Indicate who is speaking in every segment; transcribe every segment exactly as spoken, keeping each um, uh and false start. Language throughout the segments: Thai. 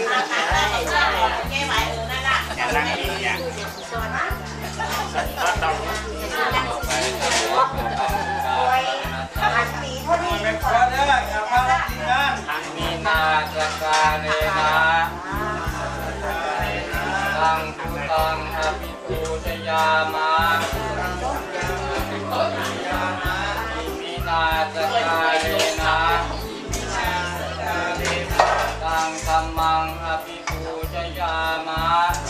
Speaker 1: จะนั่งดีอย่างก็ต้องเป็นคนเด้ออย่าพลาดทีนะอันมีนาจกาเนนะตังตุตังอภิปูชยามามีนาจกาเนนะตังธัมมังอภิปูชยามา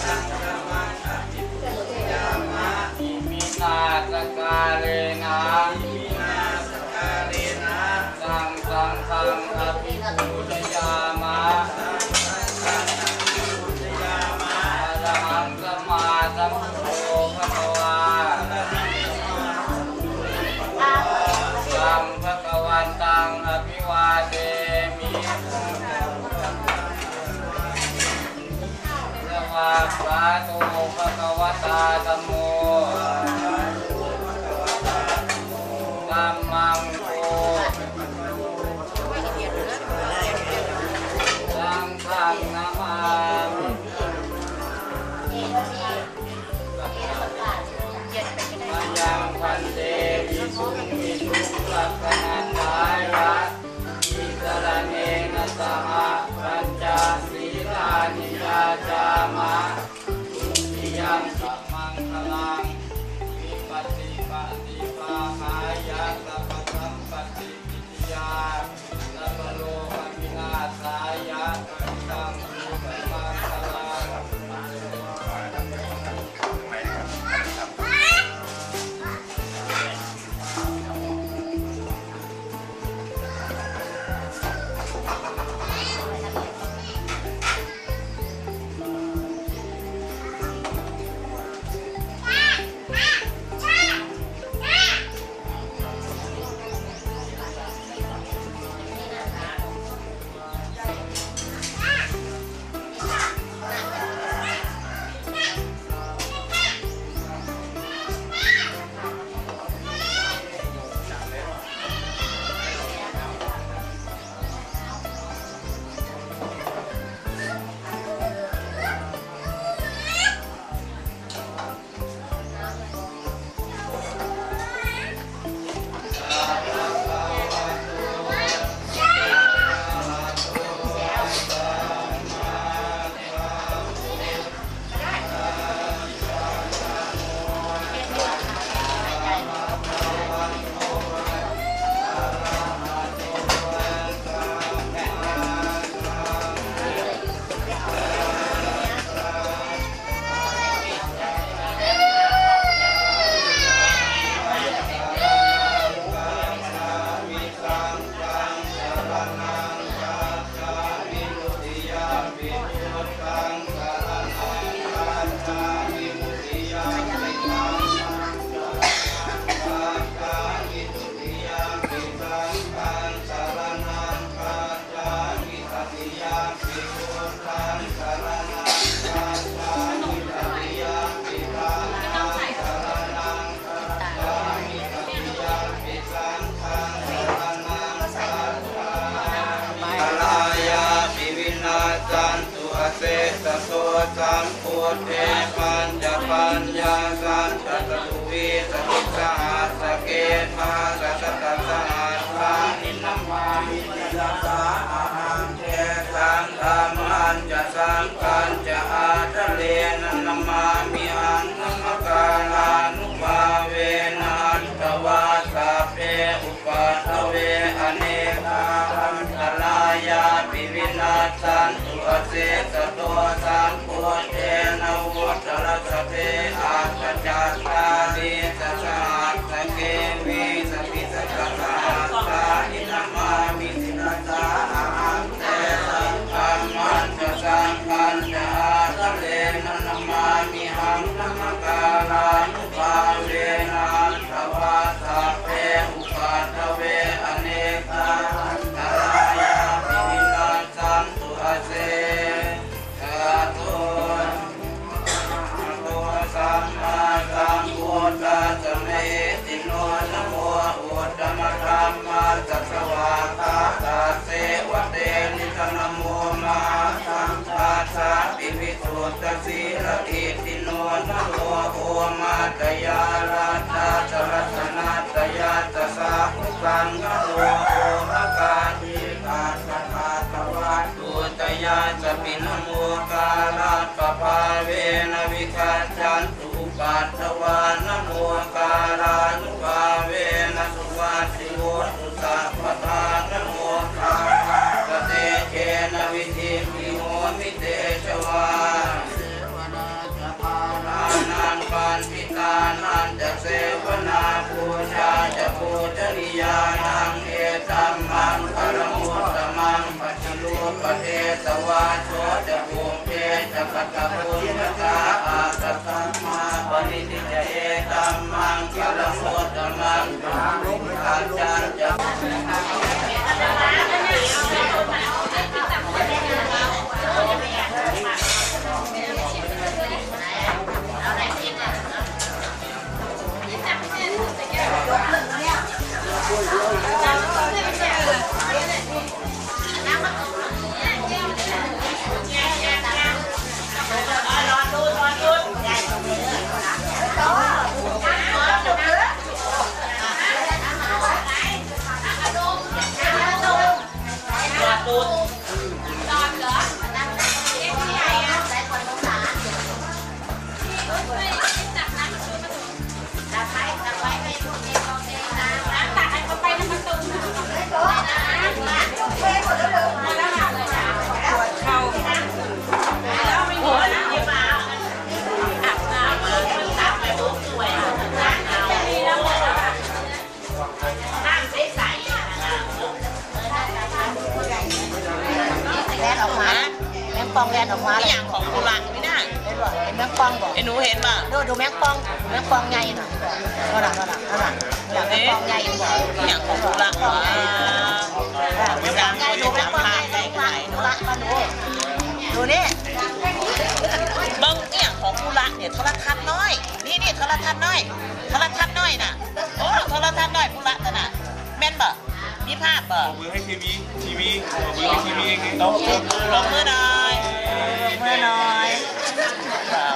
Speaker 1: มีนาจกาเนนะสังฆังขังอภิปูชยามะอะระหังสัมมาสัมพุทโธภะคะวาสัมภะคะวันตังอภิวาเทมิสวากขาโตภะคะวตาธัมโมธัมมังโฆนามามายังพันเตวิสุงวิสุงลักขณันทายะอิสระเนนะสหปัญจศีลานิยาจามะทุติยังสัมมังคลังวิปัสสิปฏิภาหายะสัพพสัมปติปิยาสัพพโลกวินาศายะตังเสตโสสัมพุทเทปัญจปัญญาสันตตตุวิสติสหัสเกมาสัตตสหัสสานินัมมามิยัสสาอาหังเทสังธรรมันจะสังฆัญจะอาทะเลนะนัมมามิหังนัมกาลานุภาเวนันตวาสัพเพอุปัฏฐเวอเนกาอันตรายาปิวินาสันตุอเสสโตสัมพุทเทนะวุตตรสเพอาสจัตตาลิสสหัสสเกวิสปิสสหัสสานินัมมามิสินัสสาอาหังเตสังฆัมมันจะสังฆัญจะอาทะเลนะนัมมามิหังนัมกาลานุภาเวนันทวาสัพเพอุปัฏฐเวอเนกาอันตรายาปิวินาสันตุอเสสัมมาสัมพุทธัสสะเมติโนนะโมอุตตมะธัมมาสัสสะวะคะตาเสวะเตนิสนะโมมหาสังฆาตสีระอิติโนนะโลโอมาตยาราตาจรัตนาตยาตสาหุกังนะโลโอมะกาทิกาสตาตวัตตุตยาจะปินโมกาลาปภาเวนะวิคาจันตุปัตตวานโมกาลานุภาเวนะสุวัสสิโวตุสัพพทานโมกาสเตเจนะวิธิมิโหมิเตชวาเสวนาจะพารานันปันติตานันจะเสวนาปูชาจะปูชนียานังเอตัมมังปรมุตตมังปัจจุลูปเทสวาโชจะภูมิเทจะปัตตปุญญาอาสัตตมาปณิติจะเอตัมมังปรมุตตมังปารุปอาจารย์จะ
Speaker 2: ปองแลนออกมาเลยอย่างของโบราณนี่นะเห็นแมงปองบอกไอ้หนูเห็นป่ะดูดูแมงปองแมงปองใหญ่หน่อยนั่นแหละนั่นแหละนั่นแหละอย่างแมงปองใหญ่บอกอย่างของโบราณว่าแมงปองใหญ่ดูแมงปองใหญ่ไหนไหนดูละมาดูดูนี่เบิ้งอย่างของโบราณเนี่ยโทรทัศน์น้อยนี่นี่โทรทัศน์น้อยโทรทัศน์น้อยน่ะโอ้โทรทัศน์น้อยโบราณน่ะแม่นบ่มีภาพบ่
Speaker 3: มือให้ทีวีทีวีมือให้ทีวีเองต้อง
Speaker 2: ลงมือหน่อยลงมือหน่อย